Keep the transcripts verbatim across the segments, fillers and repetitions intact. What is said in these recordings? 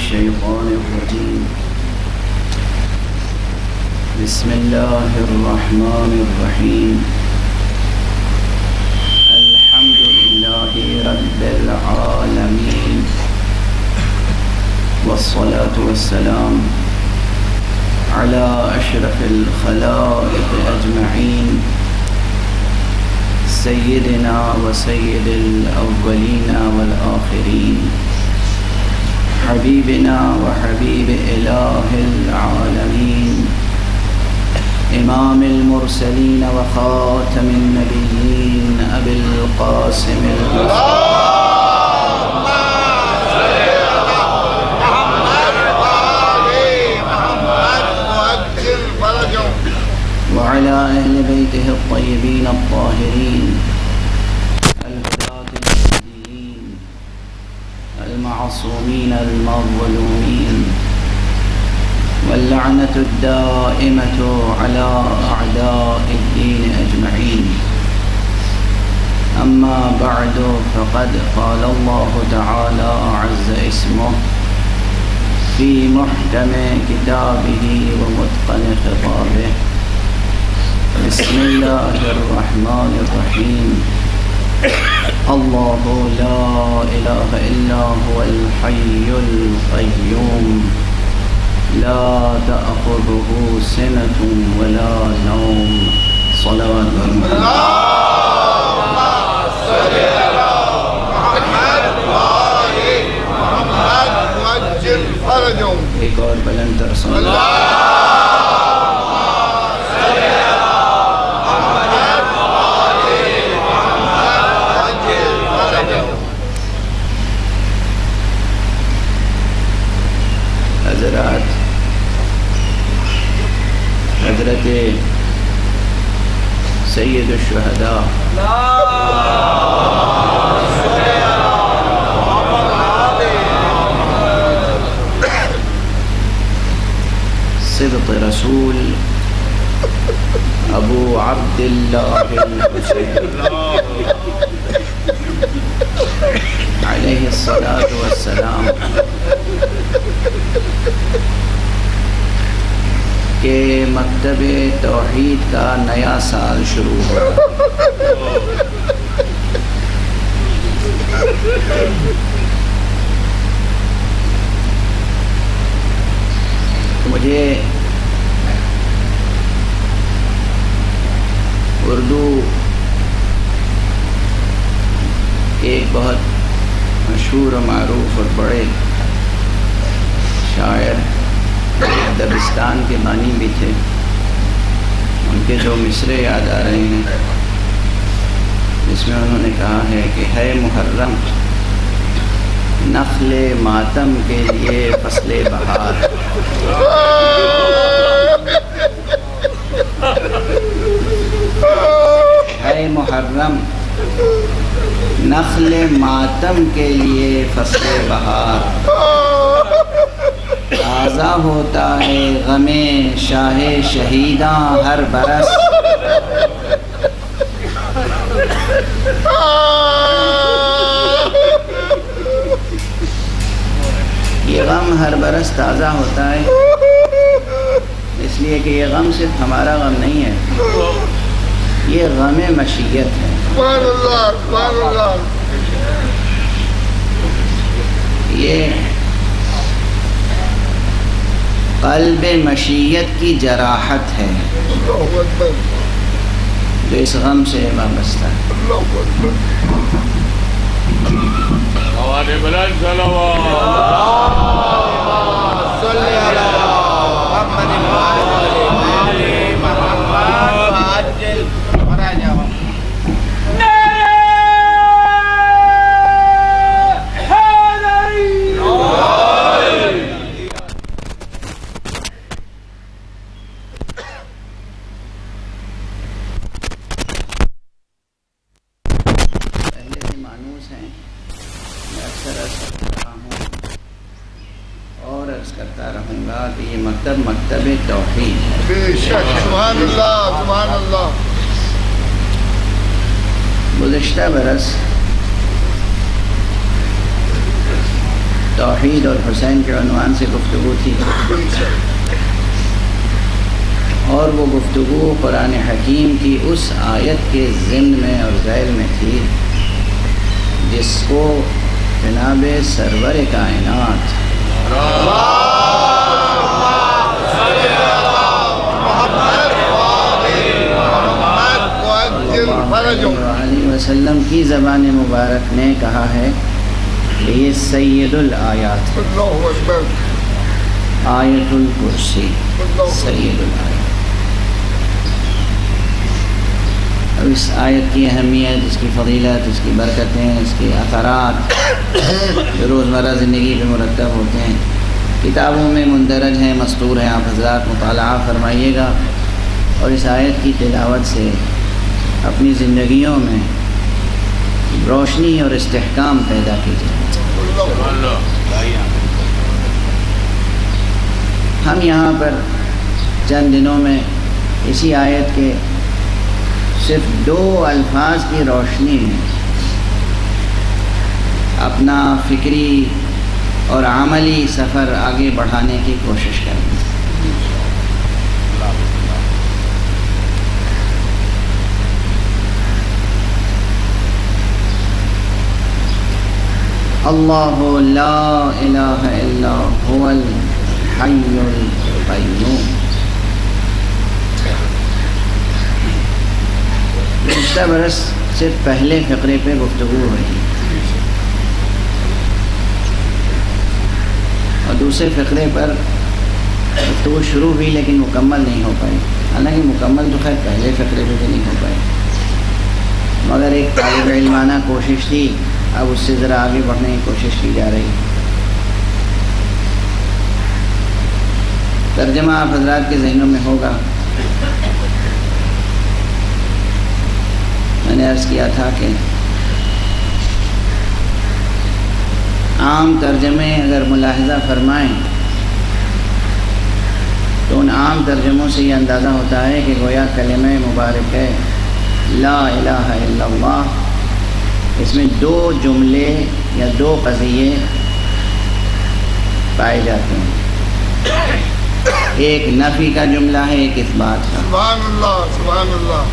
الشيطان الرجيم بسم الله الرحمن الرحيم الحمد لله رب العالمين والصلاة والسلام على أشرف الخلائق أجمعين سيدنا وسيد الأولين والآخرين حبيبنا وحبيب إله العالمين إمام المرسلين وخاتم النبيين أبي القاسم اللهم صل على محمد وآل محمد وأجل فرجهم وعلى أهل بيته الطيبين الطاهرين الهداة المهديين المعصومين المظلومين واللعنة الدائمة على أعداء الدين أجمعين أما بعد فقد قال الله تعالى عز اسمه في محكم كتابه ومتقن خطابه بسم الله الرحمن الرحيم الله لا إله إلا هو الحي القيوم لا تأخذه سنة ولا نوم صلوات اللهم صل على محمد وآل محمد وأجل فرجهم ایک اور بلند تر سن حضرات حضرت سید الشہداء صدق رسول ابو عبداللہ الحسین علیہ الصلاۃ والسلام کہ مکتب توحید کا نیا سال شروع ہو رہا مجھے اردو ایک بہت مشہور و معروف اور بڑے شاعر دبستان کے بانی بھی تھے، ان کے جو مصرے یاد آ رہے ہیں جس میں انہوں نے کہا ہے کہ ہے محرم نخل ماتم کے لیے فصل بہار، ہے محرم نخل ماتم کے لیے فصل بہار، تازہ ہوتا ہے غم شاہ شہیداں ہر برس، یہ غم ہر برس تازہ ہوتا ہے اس لیے کہ یہ غم صرف ہمارا غم نہیں ہے، یہ غم مشیت ہے۔ سبحان اللہ سبحان اللہ۔ یہ قلب مشیت کی جراحت ہے جو اس غم سے وابستہ ہے۔ آواز بلند صلوات اللهم صل على محمد وآل محمد وعجل فرجهم۔ یہ مکتب مکتب توحید ہے۔ بے شک سبحان اللہ سبحان اللہ۔ گزشتہ برس توحید اور حسین کے عنوان سے گفتگو تھی، اور وہ گفتگو قرآن حکیم کی اس آیت کے ضمن میں اور ذیل میں تھی جس کو جناب سرور کائنات صلی اللہ علیہ وسلم کی زبان مبارک نے کہا ہے کہ یہ سید الآیات، آیت الکرسی سید الآیات۔ اب اس آیت کی اہمیت، اس کی فضیلت، اس کی برکتیں، اس کے اثرات جو روزمرہ زندگی پہ مرتب ہوتے ہیں کتابوں میں مندرج ہیں، مستور ہیں۔ آپ حضرات مطالعہ فرمائیے گا اور اس آیت کی تلاوت سے اپنی زندگیوں میں روشنی اور استحکام پیدا کیجیے۔ ہم یہاں پر چند دنوں میں اسی آیت کے صرف دو الفاظ کی روشنی میں اپنا فکری اور عملی سفر آگے بڑھانے کی کوشش کریں۔ اللہ لا الہ الا هو الحی القیوم۔ گزشتہ برس صرف پہلے فقرے پہ گفتگو ہوئی اور دوسرے فقرے پر گفتگو شروع ہوئی لیکن مکمل نہیں ہو پائی، حالانکہ مکمل تو خیر پہلے فقرے پہ بھی نہیں ہو پائی، مگر ایک طالب علمانہ کوشش تھی، اب اس سے ذرا آگے بڑھنے کی کوشش کی جا رہی۔ ترجمہ آپ حضرات کے ذہنوں میں ہوگا۔ میں نے عرض کیا تھا کہ عام ترجمے اگر ملاحظہ فرمائیں تو ان عام ترجموں سے یہ اندازہ ہوتا ہے کہ گویا کلمہ مبارک ہے لا الہ الا اللہ، اس میں دو جملے یا دو قضیے پائے جاتے ہیں، ایک نفی کا جملہ ہے، ایک اثبات کا۔ سبحان اللہ سبحان اللہ۔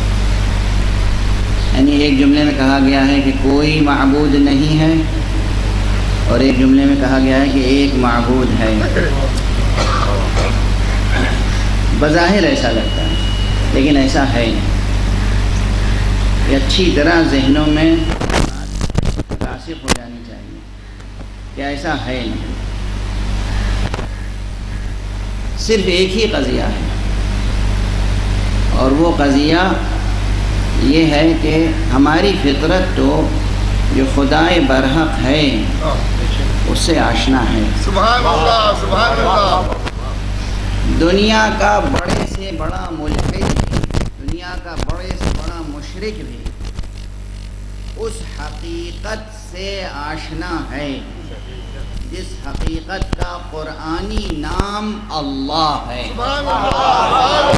یعنی ایک جملے میں کہا گیا ہے کہ کوئی معبود نہیں ہے، اور ایک جملے میں کہا گیا ہے کہ ایک معبود ہے۔ بظاہر ایسا لگتا ہے لیکن ایسا ہے نہیں، یہ اچھی طرح ذہنوں میں راسخ ہو جانی چاہیے کہ ایسا ہے نہیں، صرف ایک ہی قضیہ ہے، اور وہ قضیہ یہ ہے کہ ہماری فطرت تو جو خدائے برحق ہے اس سے آشنا ہے۔ سبحان اللہ سبحان اللہ۔ دنیا کا بڑے سے بڑا ملحد بھی، دنیا کا بڑے سے بڑا مشرک بھی اس حقیقت سے آشنا ہے جس حقیقت کا قرآنی نام اللہ ہے۔ سبحان اللہ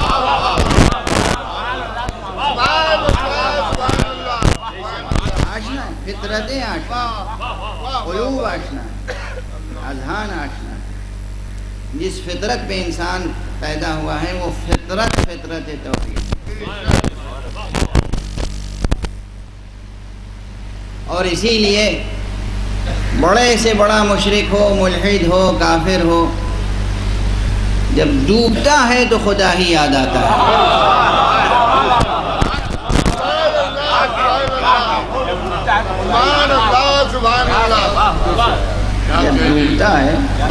آشنا ہے، فطرتیں آشنا، قلوب آشنا، اذہان آشنا۔ جس فطرت پہ انسان پیدا ہوا ہے وہ فطرت فطرت توحید، اور اسی لیے بڑے سے بڑا مشرک ہو، ملحد ہو، کافر ہو، جب ڈوبتا ہے تو خدا ہی یاد آتا ہے۔ سبحان اللہ سبحان اللہ۔ جب ڈوبتا ہے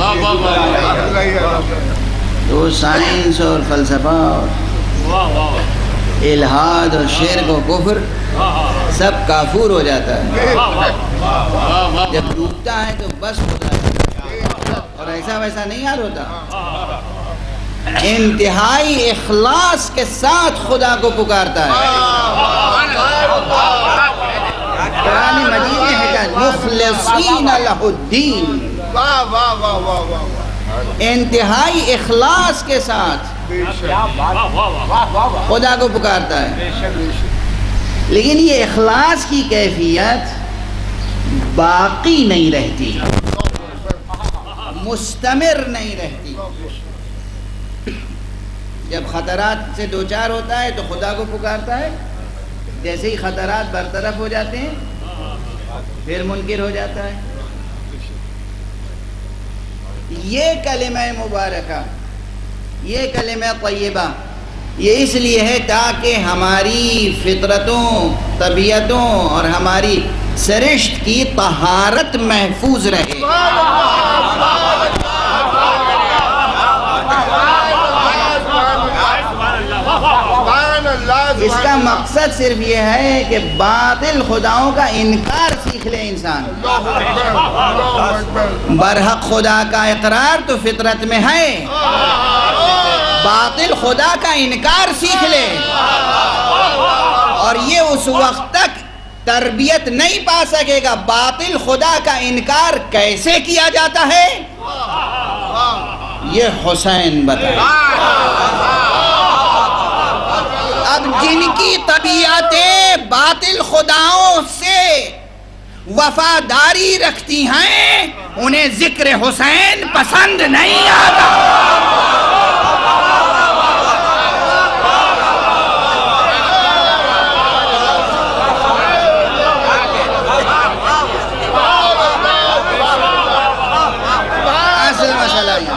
تو سائنس اور فلسفہ اور الہاد اور شرک و کفر سب کافور ہو جاتا ہے۔ جب ڈوبتا ہے تو بس ہوتا ہے، اور ایسا ویسا نہیں یاد ہوتا، انتہائی اخلاص کے ساتھ خدا کو پکارتا ہے۔ قرآن مجید میں ہے کہ مخلصین لہ الدین، واہ واہ واہ واہ واہ۔ انتہائی اخلاص کے ساتھ خدا کو پکارتا ہے، لیکن یہ اخلاص کی کیفیت باقی نہیں رہتی، مستمر نہیں رہتی۔ جب خطرات سے دوچار ہوتا ہے تو خدا کو پکارتا ہے، جیسے ہی خطرات برطرف ہو جاتے ہیں پھر منکر ہو جاتا ہے۔ یہ کلمہ مبارکہ، یہ کلمہ طیبہ، یہ اس لیے ہے تاکہ ہماری فطرتوں، طبیعتوں اور ہماری سرشت کی طہارت محفوظ رہے۔ اس کا مقصد صرف یہ ہے کہ باطل خداؤں کا انکار سیکھ لے انسان۔ برحق خدا کا اقرار تو فطرت میں ہے، باطل خدا کا انکار سیکھ لے، اور یہ اس وقت تک تربیت نہیں پا سکے گا۔ باطل خدا کا انکار کیسے کیا جاتا ہے یہ حسین بتائے۔ اب جن کی طبیعتیں باطل خداؤں سے وفاداری رکھتی ہیں انہیں ذکر حسین پسند نہیں آتا۔ اصل مسئلہ یہ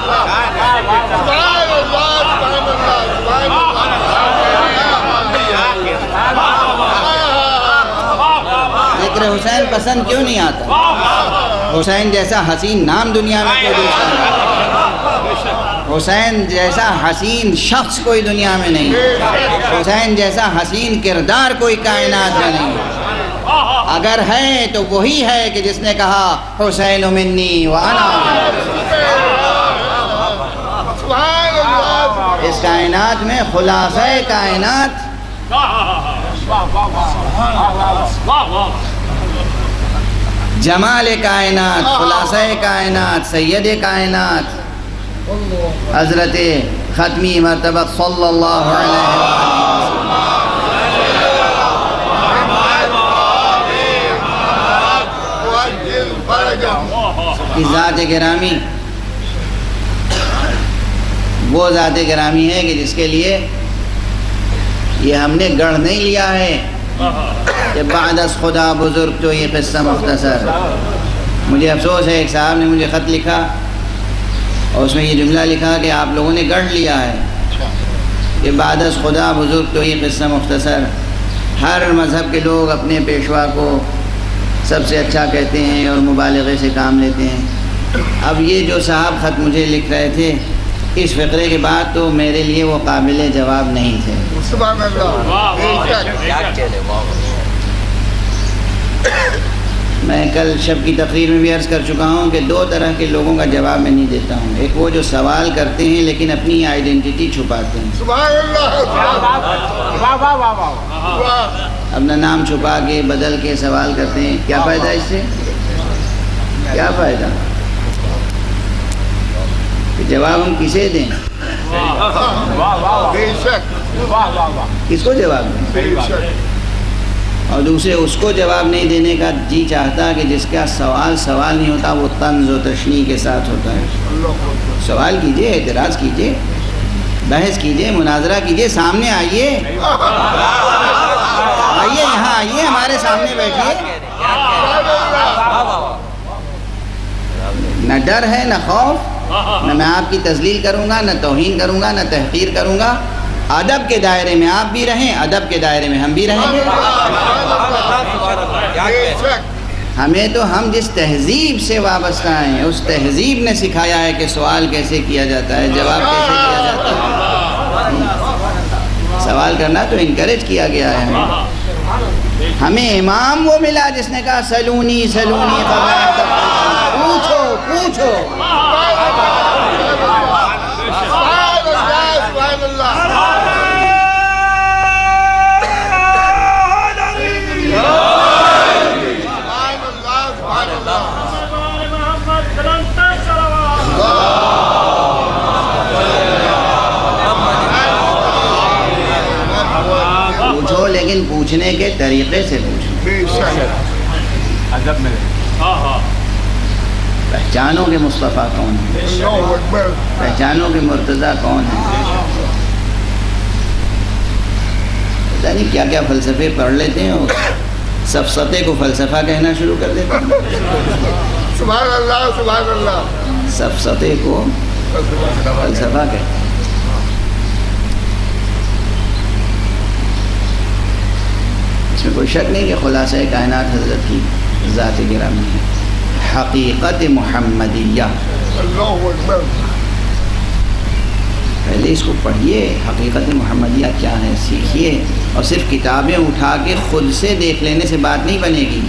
ذکر حسین پسند کیوں نہیں آتا؟ حسین جیسا حسین نام دنیا میں کوئی دوسرا نہیں، حسین جیسا حسین شخص کوئی دنیا میں نہیں، حسین جیسا حسین کردار کوئی کائنات میں نہیں۔ اگر ہے تو وہی ہے کہ جس نے کہا حسین منی وانا منہ۔ اس کائنات میں خلاصہ کائنات جمال کائنات، خلاصہ کائنات، سید کائنات حضرت ختمی مرتبہ صلی اللہ علیہ وسلم کی ذات گرامی، وہ ذات گرامی ہے کہ جس کے لیے یہ ہم نے گڑھ نہیں لیا ہے کہ بعد از خدا بزرگ تو یہ قصہ مختصر۔ مجھے افسوس ہے، ایک صاحب نے مجھے خط لکھا اور اس میں یہ جملہ لکھا کہ آپ لوگوں نے گڑھ لیا ہے کہ بعد از خدا بزرگ تو یہ قصہ مختصر۔ ہر مذہب کے لوگ اپنے پیشوا کو سب سے اچھا کہتے ہیں اور مبالغے سے کام لیتے ہیں۔ اب یہ جو صاحب خط مجھے لکھ رہے تھے اس فقرے کے بعد تو میرے لیے وہ قابل جواب نہیں تھے۔ سبحان اللہ۔ میں کل شب کی تقریر میں بھی عرض کر چکا ہوں کہ دو طرح کے لوگوں کا جواب میں نہیں دیتا ہوں۔ ایک وہ جو سوال کرتے ہیں لیکن اپنی آئیڈینٹی چھپاتے ہیں، سبحان اللہ۔ اپنا نام چھپا کے بدل کے سوال کرتے ہیں۔ کیا فائدہ اس سے؟ کیا فائدہ؟ جواب ہم کسے دیں؟ بے شک، کس کو جواب دیں؟ بے شک۔ اور دوسرے اس کو جواب نہیں دینے کا جی چاہتا کہ جس کا سوال سوال نہیں ہوتا، وہ طنز و تشنیع کے ساتھ ہوتا ہے۔ سوال کیجئے، اعتراض کیجئے، بحث کیجئے، مناظرہ کیجئے، سامنے آئیے، آئیے یہاں آئیے، ہمارے سامنے بیٹھیے۔ نہ ڈر ہے نہ خوف، نہ میں آپ کی تذلیل کروں گا، نہ توہین کروں گا، نہ تحقیر کروں گا۔ ادب کے دائرے میں آپ بھی رہیں، ادب کے دائرے میں ہم بھی رہیں گے۔ ہمیں تو ہم جس تہذیب سے وابستہ ہیں اس تہذیب نے سکھایا ہے کہ سوال کیسے کیا جاتا ہے، جواب کیسے کیا جاتا ہے۔ سوال کرنا تو انکریج کیا گیا ہے ہمیں۔ ہمیں امام وہ ملا جس نے کہا سلونی سلونی، پوچھو پوچھو۔ پوچھو لیکن پوچھنے کے طریقے سے پوچھو۔ بے شک، ادب میں پہچانو کہ مصطفیٰ کون ہے، اللہ اکبر پہچانو کہ مرتضیٰ کون ہے. پتہ نہیں کیا کیا فلسفے پڑھ لیتے ہیں اور سفسطے کو فلسفہ کہنا شروع کر دیتے ہیں. سبحان اللہ سبحان اللہ سفسطے کو فلسفہ کہتے ہیں. اس میں کوئی شک نہیں کہ خلاصہ کائنات حضرت کی ذات گرامی ہے. حقیقت محمدیہ، اللہ اکبر پہلے اس کو پڑھیے، حقیقت محمدیہ کیا ہے سیکھیے، اور صرف کتابیں اٹھا کے خود سے دیکھ لینے سے بات نہیں بنے گی.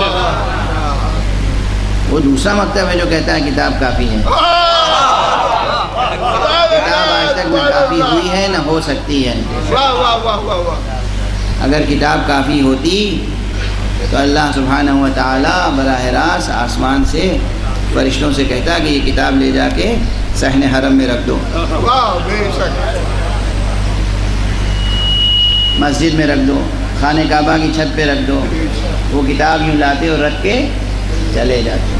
وہ دوسرا مکتب ہے جو کہتا ہے کتاب کافی ہے. کتاب آج تک نہ کافی ہوئی ہے نہ ہو سکتی ہے. واہ واہ واہ واہ واہ اگر کتاب کافی ہوتی تو اللہ سبحانہ و تعالیٰ براہ راست آسمان سے فرشتوں سے کہتا کہ یہ کتاب لے جا کے صحن حرم میں رکھ دو، واہ بے شک مسجد میں رکھ دو، خانہ کعبہ کی چھت پہ رکھ دو. وہ کتاب یوں لاتے اور رکھ کے چلے جاتے.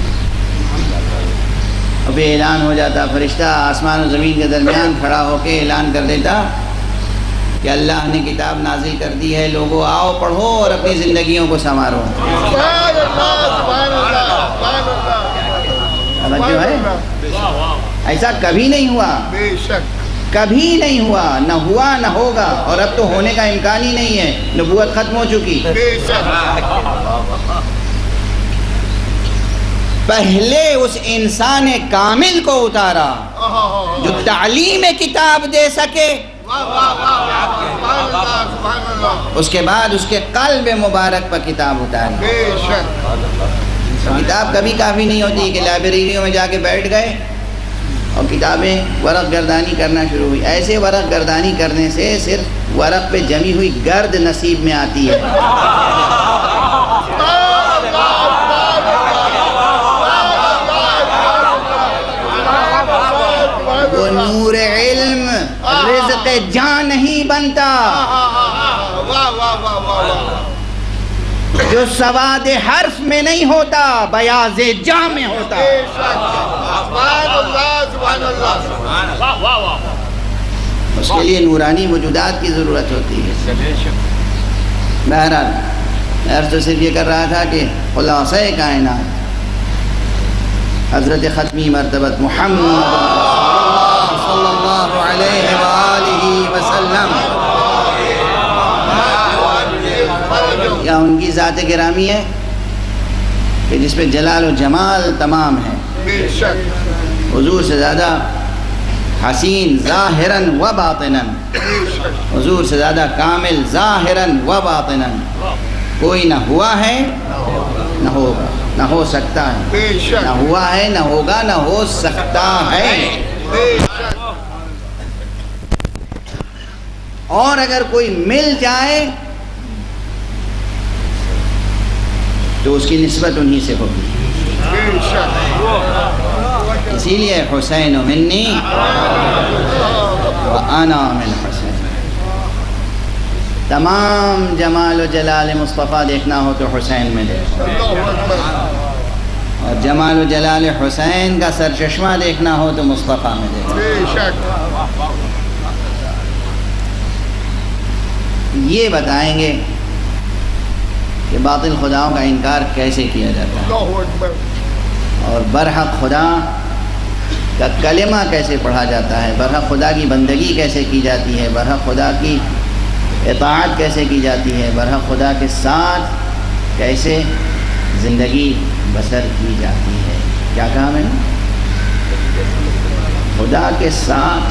اور پھر اعلان ہو جاتا، فرشتہ آسمان و زمین کے درمیان کھڑا ہو کے اعلان کر دیتا کہ اللہ نے کتاب نازل کر دی ہے، لوگوں آؤ پڑھو اور اپنی زندگیوں کو سنوارو. سبحان اللہ سبحان اللہ سبحان اللہ توجہ ہے؟ ایسا کبھی نہیں ہوا، بے شک کبھی نہیں ہوا، نہ ہوا نہ ہوگا، اور اب تو ہونے کا امکان ہی نہیں ہے. نبوت ختم ہو چکی. بے شک پہلے اس انسان کامل کو اتارا جو تعلیم کتاب دے سکے، واہ واہ واہ سبحان اللہ سبحان اللہ اس کے بعد اس کے قلب مبارک پر کتاب اتاری. بے شک کتاب کبھی کافی نہیں ہوتی کہ لائبریریوں میں جا کے بیٹھ گئے اور کتابیں ورق گردانی کرنا شروع ہوئی. ایسے ورق گردانی کرنے سے صرف ورق پہ جمی ہوئی گرد نصیب میں آتی ہے. وہ نور علم رزق جان نہیں بنتا واہ واہ واہ واہ جو سواد حرف میں نہیں ہوتا، بیاض جاں میں ہوتا. بے شک سبحان اللہ سبحان اللہ واہ واہ واہ اس کے لیے نورانی وجودات کی ضرورت ہوتی ہے. بہرحال میں عرض تو صرف یہ کر رہا تھا کہ خلاصہ کائنات حضرت ختمی مرتبت محمد صلی اللہ علیہ وآلہ وسلم یا ان کی ذات گرامی ہے کہ جس پہ جلال و جمال تمام ہے. بے شک حضور سے زیادہ حسین ظاہراً و باطناً، حضور سے زیادہ کامل ظاہراً و باطناً کوئی نہ ہوا ہے نہ ہوگا نہ ہو سکتا ہے. بے شک نہ ہوا ہے نہ ہوگا نہ ہو سکتا ہے. بے شک اور اگر کوئی مل جائے تو اس کی نسبت انہی سے ہوگی. بے شک اسی لیے حسین منی وانا من حسین. تمام جمال و جلال مصطفیٰ دیکھنا ہو تو حسین میں دیکھو، اللہ اکبر اور جمال و جلال حسین کا سرچشمہ دیکھنا ہو تو مصطفیٰ میں دیکھو. بے شک یہ بتائیں گے کہ باطل خداؤں کا انکار کیسے کیا جاتا ہے اللہ اکبر اور برحق خدا کا کلمہ کیسے پڑھا جاتا ہے، برحق خدا کی بندگی کیسے کی جاتی ہے، برحق خدا کی اطاعت کیسے کی جاتی ہے، برحق خدا کے ساتھ کیسے زندگی بسر کی جاتی ہے. کیا کہا میں نے؟ خدا کے ساتھ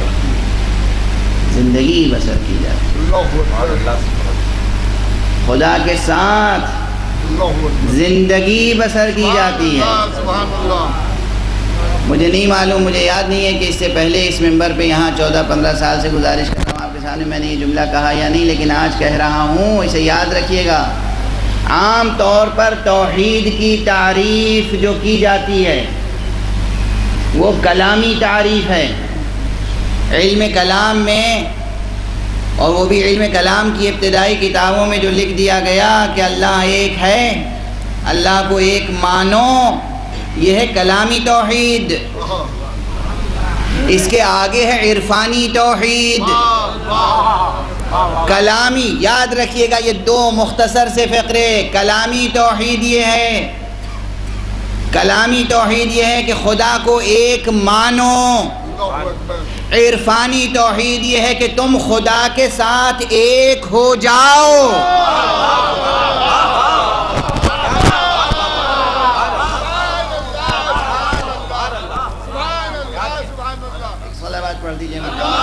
زندگی بسر کی جاتی ہے. اللہ اکبر خدا کے ساتھ اللہ اکبر زندگی بسر کی جاتی ہے. سبحان اللہ مجھے نہیں معلوم، مجھے یاد نہیں ہے کہ اس سے پہلے اس ممبر پہ یہاں چودہ پندرہ سال سے گزارش کر رہا ہوں آپ کے سامنے میں نے یہ جملہ کہا یا نہیں، لیکن آج کہہ رہا ہوں. اسے یاد رکھیے گا. عام طور پر توحید کی تعریف جو کی جاتی ہے وہ کلامی تعریف ہے. علم کلام میں، اور وہ بھی علم کلام کی ابتدائی کتابوں میں جو لکھ دیا گیا کہ اللہ ایک ہے، اللہ کو ایک مانو، یہ ہے کلامی توحید. اس کے آگے ہے عرفانی توحید. کلامی یاد رکھیے گا، یہ دو مختصر سے فقرے. کلامی توحید یہ ہے کلامی توحید یہ ہے کہ خدا کو ایک مانو. عرفانی توحید یہ ہے کہ تم خدا کے ساتھ ایک ہو جاؤ. صلوات پڑھ دیجئے.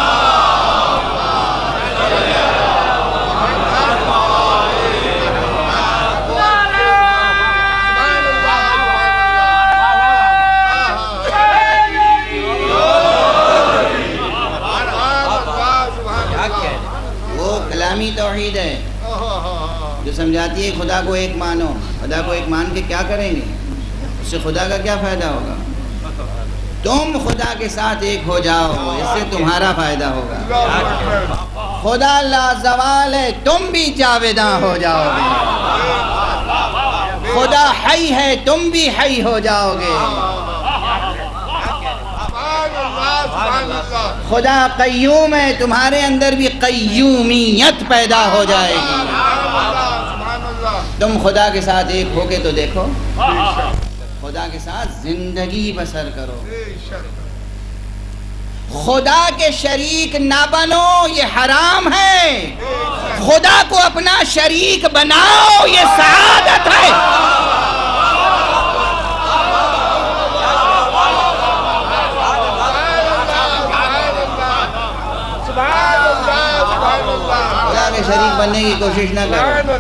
توحید ہے جو سمجھاتی ہے خدا کو ایک مانو. خدا کو ایک مان کے کیا کریں گے؟ اس سے خدا کا کیا فائدہ ہوگا؟ تم خدا کے ساتھ ایک ہو جاؤ، اس سے تمہارا فائدہ ہوگا. خدا لازوال ہے، تم بھی جاویداں ہو جاؤ گے. خدا حی ہے، تم بھی حی ہو جاؤ گے. خدا قیوم ہے، تمہارے اندر بھی قیومیت پیدا ہو جائے گی. تم خدا کے ساتھ ایک ہو کے تو دیکھو، خدا کے ساتھ زندگی بسر کرو. خدا کے شریک نہ بنو، یہ حرام ہے. خدا کو اپنا شریک بناؤ، یہ سعادت ہے. شریک بننے کی کوشش نہ کرو.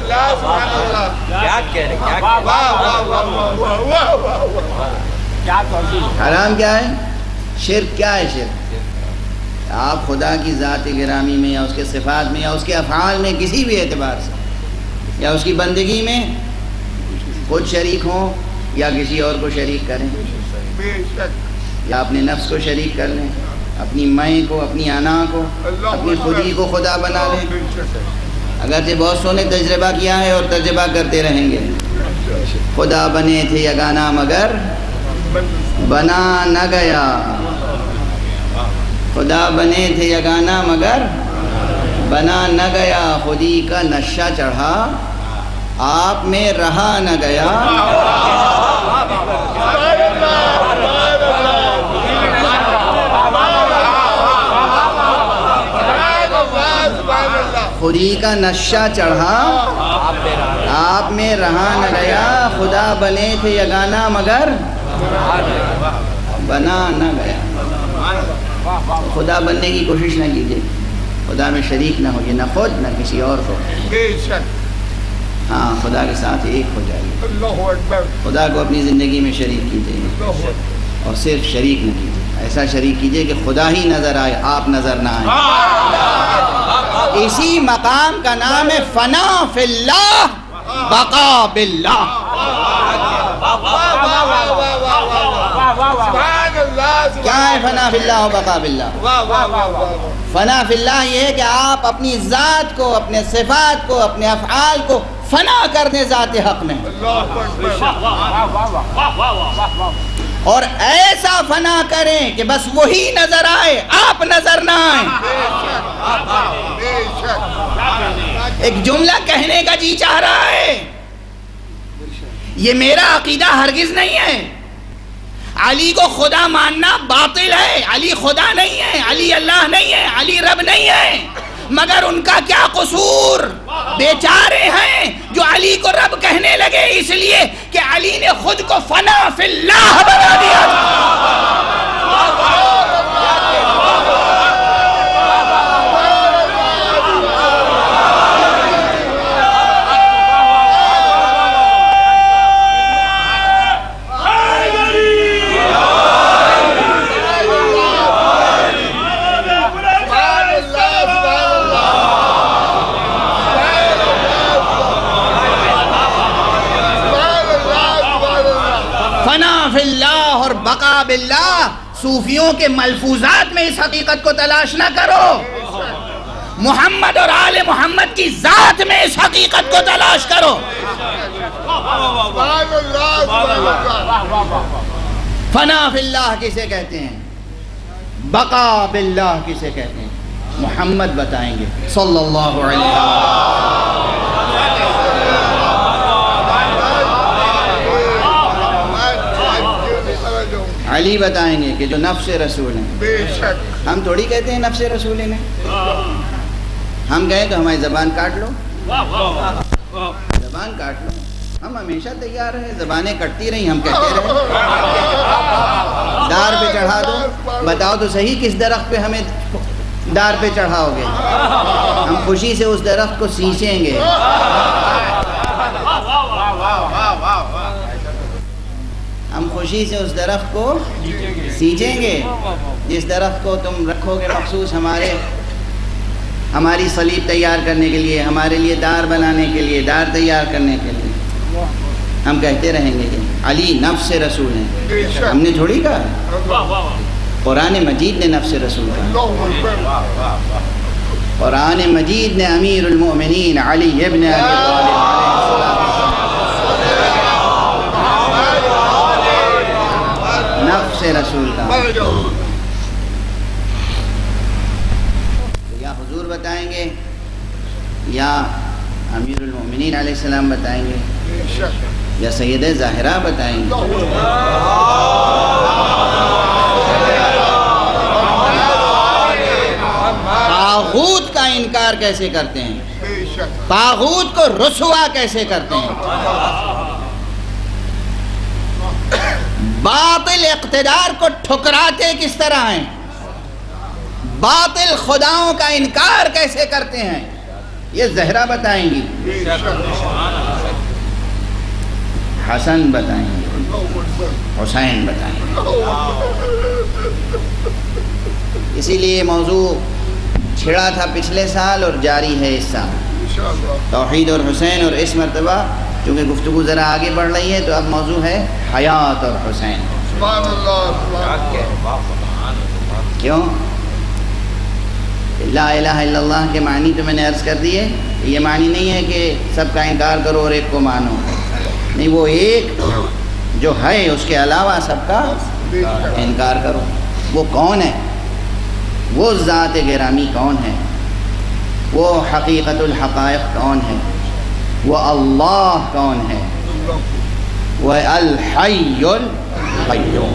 حرام کیا ہے؟ شرک کیا ہے؟ شرک آپ خدا کی ذات گرامی میں یا اس کے صفات میں یا اس کے افعال میں کسی بھی اعتبار سے یا اس کی بندگی میں خود شریک ہوں یا کسی اور کو شریک کریں، یا اپنے نفس کو شریک کر لیں، اپنی میں کو، اپنی انا کو، اپنی خودی کو خدا بنا لیں. اگرچہ بہت سو نے تجربہ کیا ہے اور تجربہ کرتے رہیں گے. خدا بنے تھے یگانا مگر بنا نہ گیا. خدا بنے تھے یگانا مگر بنا نہ گیا. خودی کا نشہ چڑھا آپ میں رہا نہ گیا. خودی کا نشہ چڑھا آپ میں رہا نہ گیا. خدا بنے تھے یگانا مگر بنا نہ گیا. خدا بننے کی کوشش نہ کیجیے، خدا میں شریک نہ ہوئے، نہ خود نہ کسی اور کو. ہاں خدا کے ساتھ ایک ہو جائیے. خدا کو اپنی زندگی میں شریک کیجیے اور صرف شریک نہ کیجیے. ایسا شریک کیجیے کہ خدا ہی نظر آئے، آپ نظر نہ آئے. اسی مقام کا نام ہے فنا فی اللہ بقا باللہ. کیا ہے فنا فی اللہ بقا باللہ؟ فنا فی اللہ یہ ہے کہ آپ اپنی ذات کو، اپنے صفات کو، اپنے افعال کو فنا کر دیں ذات حق میں، اور ایسا فنا کریں کہ بس وہی نظر آئے، آپ نظر نہ آئیں. ایک جملہ کہنے کا جی چاہ رہا ہے، یہ میرا عقیدہ ہرگز نہیں ہے. علی کو خدا ماننا باطل ہے. علی خدا نہیں ہے، علی اللہ نہیں ہے، علی رب نہیں ہے. مگر ان کا کیا قصور؟ بیچارے ہیں جو علی کو رب کہنے لگے، اس لیے کہ علی نے خود کو فنا فی اللہ بنا دیا تھا. بقا باللہ. صوفیوں کے ملفوظات میں اس حقیقت کو تلاش نہ کرو، محمد اور آل محمد کی ذات میں اس حقیقت کو تلاش کرو. فنا فی اللہ کسے کہتے ہیں؟ بقا باللہ کسے کہتے ہیں؟ محمد بتائیں گے صلی اللہ علیہ وسلم۔ علی بتائیں گے کہ جو نفس رسول ہیں۔ ہم تھوڑی کہتے ہیں نفس رسول ہیں، ہم کہیں تو ہماری زبان کاٹ لو، زبان کاٹ لو، ہم ہمیشہ تیار ہیں، زبانیں کٹتی رہی ہم کہتے رہے۔ دار پہ چڑھا دو، بتاؤ تو صحیح کس درخت پہ ہمیں دار پہ چڑھاؤ گے؟ ہم خوشی سے اس درخت کو سینچیں گے۔ ہم خوشی سے اس درخت کو سینچیں گے جس درخت کو تم رکھو گے مخصوص ہمارے ہماری صلیب تیار کرنے کے لیے، ہمارے لیے دار بنانے کے لیے، دار تیار کرنے کے لیے۔ ہم کہتے رہیں گے کہ علی نفس رسول ہیں، ہم نے تھوڑی کہا، قرآن مجید نے نفس رسول کہا۔ قرآن مجید نے امیر المؤمنین علی ابن ابی طالب نفس رسول کہا۔ تو یا حضور بتائیں گے یا امیر المؤمنین علیہ السلام بتائیں گے یا سیدہ زہرا بتائیں گے۔ طاغوت کا انکار کیسے کرتے ہیں؟ طاغوت کو رسوا کیسے کرتے ہیں؟ باطل اقتدار کو ٹھکراتے کس طرح ہیں؟ باطل خداؤں کا انکار کیسے کرتے ہیں؟ یہ زہرا بتائیں گی، حسن بتائیں گے، حسین بتائیں گے۔ اسی لیے یہ موضوع چھڑا تھا پچھلے سال اور جاری ہے اس سال، توحید اور حسین، اور اس مرتبہ چونکہ گفتگو ذرا آگے بڑھ رہی ہے تو اب موضوع ہے حیات اور حسین۔ کیوں؟ لا الہ الا اللہ کے معنی تو میں نے عرض کر دیے، یہ معنی نہیں ہے کہ سب کا انکار کرو اور ایک کو مانو، نہیں، وہ ایک جو ہے اس کے علاوہ سب کا انکار کرو۔ وہ کون ہے؟ وہ ذات گرامی کون ہے؟ وہ حقیقت الحقائق کون ہے؟ وہ اللہ کون ہے؟ وہ الحی القیوم۔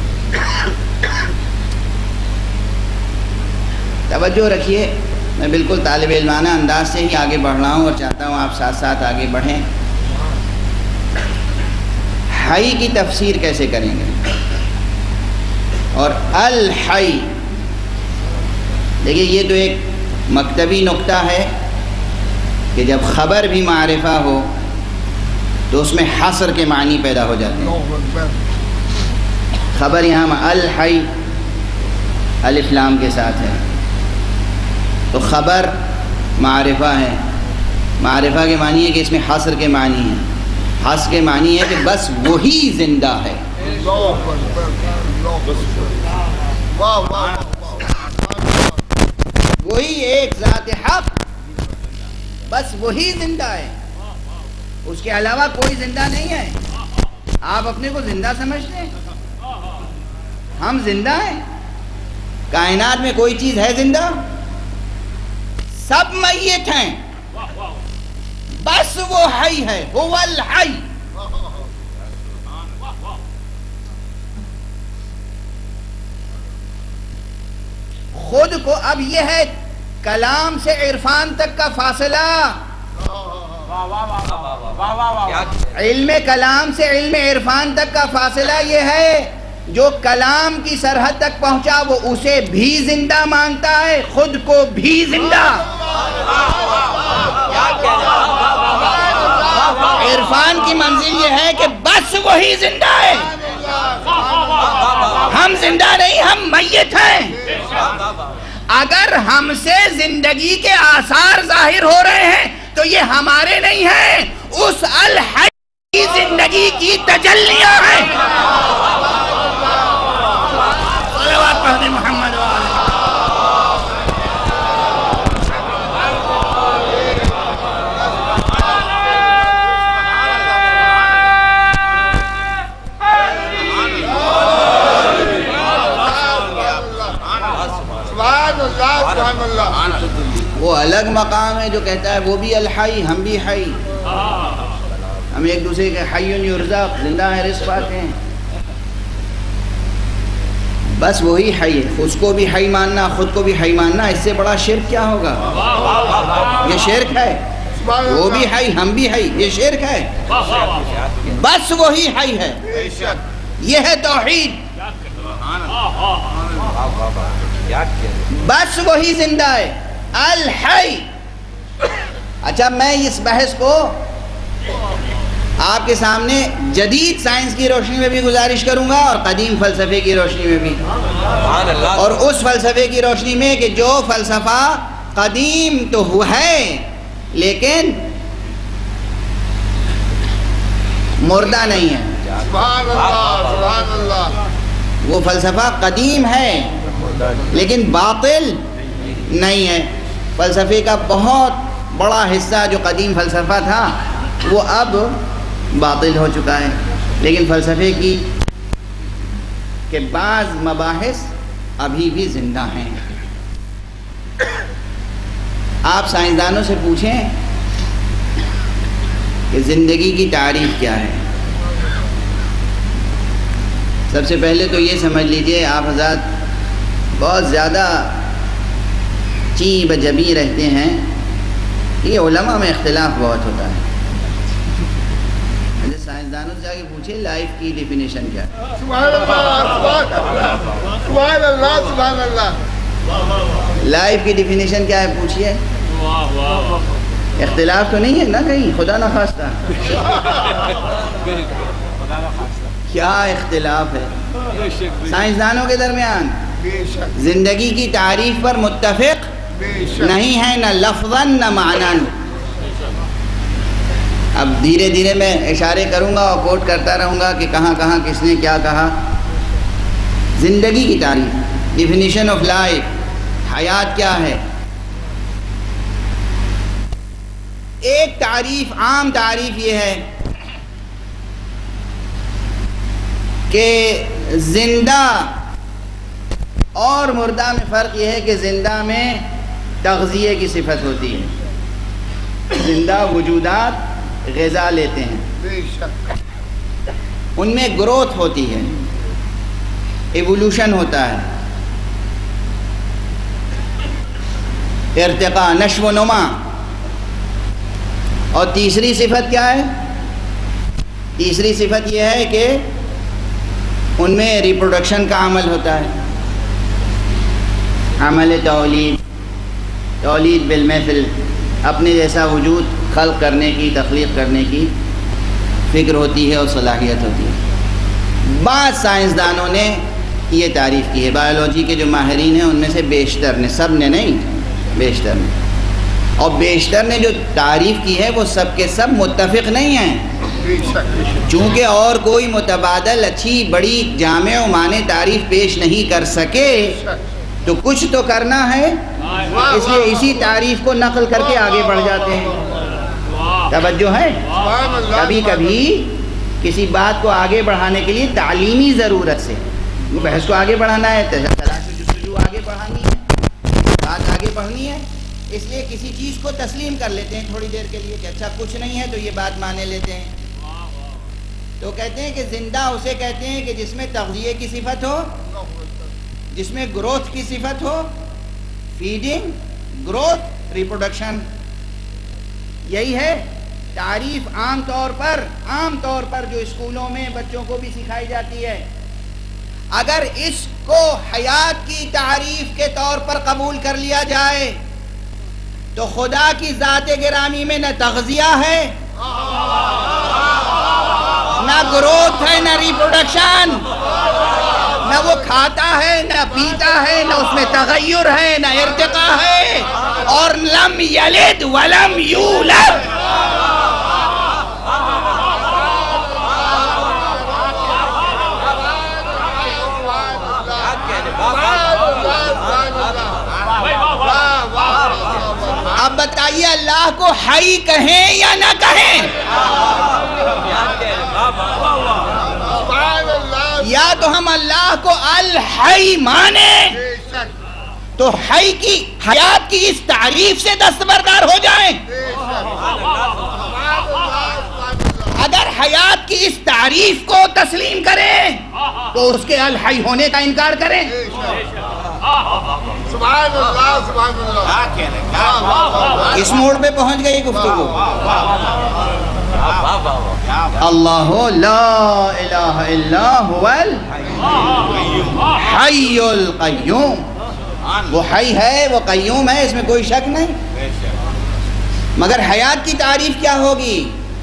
توجہ رکھیے، میں بالکل طالب علمانہ انداز سے ہی آگے بڑھ رہا ہوں اور چاہتا ہوں آپ ساتھ ساتھ آگے بڑھیں۔ حی کی تفسیر کیسے کریں گے؟ اور الحی، دیکھیے یہ تو ایک مکتبی نکتہ ہے کہ جب خبر بھی معرفہ ہو تو اس میں حصر کے معنی پیدا ہو جاتے ہیں۔ خبر یہاں الحی الف لام کے ساتھ ہے تو خبر معرفہ ہے، معرفہ کے معنی ہے کہ اس میں حصر کے معنی ہے، حصر کے معنی ہے کہ بس وہی زندہ ہے۔ وہی ایک ذات حق، بس وہی زندہ ہے، اس کے علاوہ کوئی زندہ نہیں ہے۔ آپ اپنے کو زندہ سمجھتے ہیں؟ ہم زندہ ہیں؟ کائنات میں کوئی چیز ہے زندہ؟ سب میت ہیں، بس وہ حی ہے، هو الحی۔ خود کو اب یہ ہے کلام سے عرفان تک کا فاصلہ، علم کلام سے علم عرفان تک کا فاصلہ یہ ہے جو کلام کی سرحد تک پہنچا وہ اسے بھی زندہ مانتا ہے، خود کو بھی زندہ۔ عرفان کی منزل یہ ہے کہ بس وہی زندہ ہے، ہم زندہ نہیں، ہم میت ہیں۔ اگر ہم سے زندگی کے آثار ظاہر ہو رہے ہیں تو یہ ہمارے نہیں ہیں، اس الحی کی زندگی کی تجلیاں ہیں۔ صلوات پڑھیں محمد وآلہ۔ سبحان اللہ سبحان اللہ. وہ الگ مقام ہے جو کہتا ہے وہ بھی الحی ہم بھی حی. ہم ایک دوسرے کے حی یرزق زندہ ہے رزق پاتے ہیں. بس وہی حی ہے. اس کو بھی حی ماننا خود کو بھی حی ماننا اس سے بڑا شرک کیا ہوگا؟ یہ شرک ہے. وہ بھی حی ہم بھی حی یہ شرک ہے. بس وہی حی ہے. یہ ہے توحید. بس وہی زندہ ہے الحی. اچھا میں اس بحث کو آپ کے سامنے جدید سائنس کی روشنی میں بھی گزارش کروں گا اور قدیم فلسفے کی روشنی میں بھی, اور اس فلسفے کی روشنی میں کہ جو فلسفہ قدیم تو ہے لیکن مردہ نہیں ہے. سبحان اللہ سبحان اللہ. وہ فلسفہ قدیم ہے لیکن باطل نہیں ہے. فلسفے کا بہت بڑا حصہ جو قدیم فلسفہ تھا وہ اب باطل ہو چکا ہے, لیکن فلسفے کی کہ بعض مباحث ابھی بھی زندہ ہیں. آپ سائنسدانوں سے پوچھیں کہ زندگی کی تعریف کیا ہے. سب سے پہلے تو یہ سمجھ لیجئے آپ حضرات بہت زیادہ چی بجبی رہتے ہیں. یہ علماء میں اختلاف بہت ہوتا ہے. سائنسدانوں سے جا کے پوچھیں لائف کی ڈیفینیشن کیا ہے. سبحان اللہ سبحان اللہ سبحان اللہ. لائف کی ڈیفینیشن کیا ہے پوچھئے. اختلاف تو نہیں ہے نا کہیں خدا نہ خواستہ. کیا اختلاف ہے سائنسدانوں کے درمیان. زندگی کی تعریف پر متفق نہیں ہے نہ لفظاً نہ معناً. اب دھیرے دھیرے میں اشارے کروں گا اور کوٹ کرتا رہوں گا کہ کہاں کہاں کس نے کیا کہا. زندگی کی تعریف ڈیفینیشن آف لائف. حیات کیا ہے؟ ایک تعریف عام تعریف یہ ہے کہ زندہ اور مردہ میں فرق یہ ہے کہ زندہ میں تغذیے کی صفت ہوتی ہے. زندہ وجودات غذا لیتے ہیں, ان میں گروتھ ہوتی ہے, ایوولوشن ہوتا ہے, ارتقاء نشو و نما. اور تیسری صفت کیا ہے؟ تیسری صفت یہ ہے کہ ان میں ریپروڈکشن کا عمل ہوتا ہے. عمل تولید تولید بالمثل, اپنے جیسا وجود خلق کرنے کی تخلیق کرنے کی فکر ہوتی ہے اور صلاحیت ہوتی ہے. بعض سائنسدانوں نے یہ تعریف کی ہے. بایولوجی کے جو ماہرین ہیں ان میں سے بیشتر نے, سب نے نہیں بیشتر نے, اور بیشتر نے جو تعریف کی ہے وہ سب کے سب متفق نہیں ہیں. چونکہ اور کوئی متبادل اچھی بڑی جامع و معنی تعریف پیش نہیں کر سکے تو کچھ تو کرنا ہے, اس لیے اسی تعریف کو نقل کر کے آگے بڑھ جاتے ہیں. توجہ ہے. کبھی کبھی کسی بات کو آگے بڑھانے کے لیے تعلیمی ضرورت سے بحث کو آگے بڑھانا ہے, تلاش و جستجو آگے بڑھانی ہے, بات آگے بڑھنی ہے, اس لیے کسی چیز کو تسلیم کر لیتے ہیں تھوڑی دیر کے لیے کہ اچھا کچھ نہیں ہے تو یہ بات مانے لیتے ہیں. تو کہتے ہیں کہ زندہ اسے کہتے ہیں کہ جس میں تغذیے کی صفت ہو, جس میں گروتھ کی صفت ہو, فیڈنگ, گروتھ, ریپروڈکشن. یہی ہے تعریف عام طور پر عام طور پر جو اسکولوں میں بچوں کو بھی سکھائی جاتی ہے. اگر اس کو حیات کی تعریف کے طور پر قبول کر لیا جائے تو خدا کی ذات گرامی میں نہ تغذیہ ہے, نہ گروتھ ہے, نہ ریپروڈکشن, نہ وہ کھاتا ہے نہ پیتا ہے, نہ اس میں تغیر ہے نہ ارتقاء ہے, اور لم یلد ولم یولد. اب بتائیے اللہ کو حی کہیں یا نہ کہیں؟ یا تو ہم اللہ کو الحی مانیں تو حی کی حیات کی اس تعریف سے دستبردار ہو جائیں. اگر حیات کی اس تعریف کو تسلیم کریں تو اس کے الحی ہونے کا انکار کریں. سبحان اللہ سبحان اللہ. اس موڑ پہ پہنچ گئی گفتگو. اللہ لا الہ الا هو الحی القیوم. وہ حی ہے، وہ قیوم ہے، اس میں کوئی شک نہیں. مگر حیات کی تعریف کیا ہوگی؟